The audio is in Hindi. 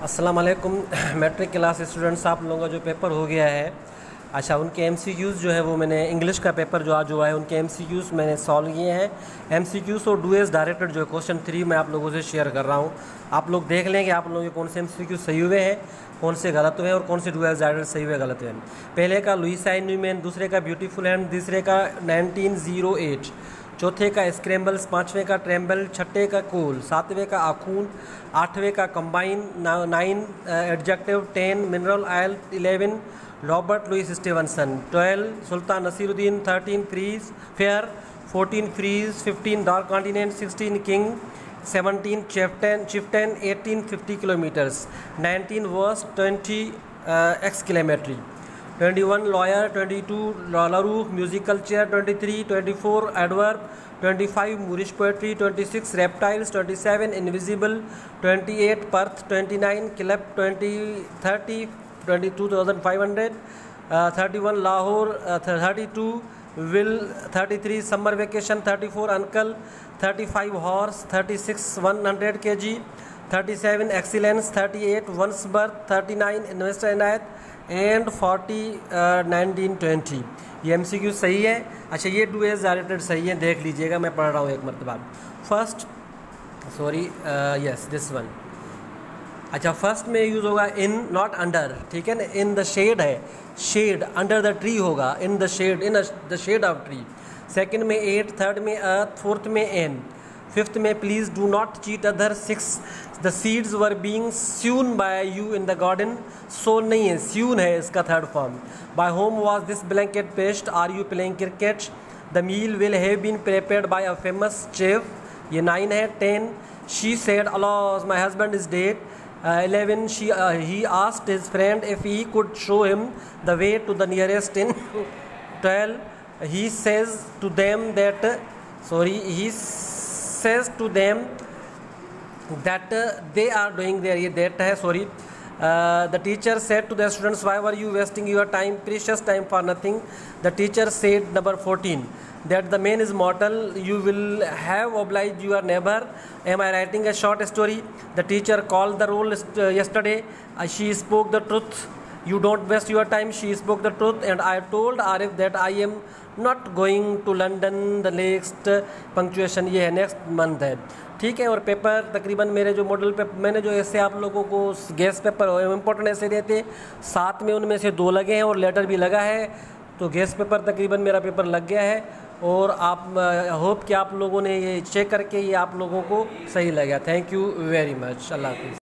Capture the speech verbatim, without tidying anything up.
अस्सलाम वालेकुम मैट्रिक क्लास स्टूडेंट्स, आप लोगों का जो पेपर हो गया है, अच्छा उनके एमसीक्यूज़ जो है वो मैंने इंग्लिश का पेपर जो आज हुआ है उनके एमसीक्यूज़ मैंने सॉल्व किए हैं। एमसीक्यूज़ और डू एज डायरेक्टेड जो है क्वेश्चन थ्री मैं आप लोगों से शेयर कर रहा हूँ। आप लोग देख लें कि आप लोगों के कौन से एमसीक्यूज़ सही हुए हैं, कौन से गलत हुए हैं और कौन से डू एज डायरेक्टेड सही हुए गलत हुए हैं। पहले का लुइसा न्यूमैन, दूसरे का ब्यूटीफुल हैंड, तीसरे का नाइनटीन ज़ीरो एट, चौथे का स्क्रैम्बल्स, पाँचवें का ट्रैम्बल, छठे का कोल, सातवें का आखून, आठवें का combine, nine adjective, ten mineral oil, eleven Robert Louis Stevenson, twelve Sultan Nasiruddin, thirteen freeze fair, fourteen freeze, fifteen dark continent, sixteen king, seventeen chieftain chieftain, eighteen fifty kilometres, nineteen verse, twenty exclamatory, twenty one lawyer, twenty two Lalla Rookh musical chair, twenty three twenty four adverb, twenty five Moorish poetry, twenty six reptiles, twenty seven invisible, twenty eight Perth, twenty nine club, twenty thirty twenty two thousand five hundred, thirty one Lahore, thirty two will, thirty three summer vacation, thirty four uncle, thirty five horse, thirty six one hundred K G, thirty seven excellence, thirty eight once birth, thirty nine investor Inayat and forty nineteen twenty. ये एम सी क्यू सही है। अच्छा ये डू एज डायरेक्टेड सही है, देख लीजिएगा, मैं पढ़ रहा हूँ एक मरतबा। First sorry yes this one. अच्छा फर्स्ट में यूज़ होगा इन, नॉट अंडर, ठीक है ना। इन द शेड है, शेड, अंडर द ट्री होगा in the shade, in the shade of tree. Second में एट, थर्ड में अर्थ, फोर्थ में एन, फिफ्थ में please do not cheat other, six the seeds were being sewn by you in the garden, sown नहीं है, स्यून है इसका third form. By whom was this blanket pest, are you playing cricket, the meal will have been prepared by a famous chef, ये नाइन है। Ten she said alas my husband is dead, eleven she he asked his friend if he could show him the way to the nearest inn, twelve he says to them that sorry he says to them that uh, they are doing their ये that है sorry uh, the teacher said to the students, why were you wasting your time, precious time for nothing. The teacher said number fourteen that the man is mortal, you will have obliged your neighbor, am I writing a short story. The teacher called the roll uh, yesterday, uh, she spoke the truth, you don't waste your time, she spoke the truth, and I told Arif that I am not going to London the next punctuation ये है नेक्स्ट मंथ है, ठीक है। और पेपर तकरीबन मेरे जो मॉडल पे मैंने जो ऐसे आप लोगों को गैस पेपर इम्पोर्टेंट ऐसे देते, सात में उनमें से दो लगे हैं और लेटर भी लगा है, तो गैस पेपर तकरीबन मेरा पेपर लग गया है। और आप होप कि आप लोगों ने ये चेक करके ये आप लोगों को सही लगा। थैंक यू वेरी मच, अल्लाह हाफिज़।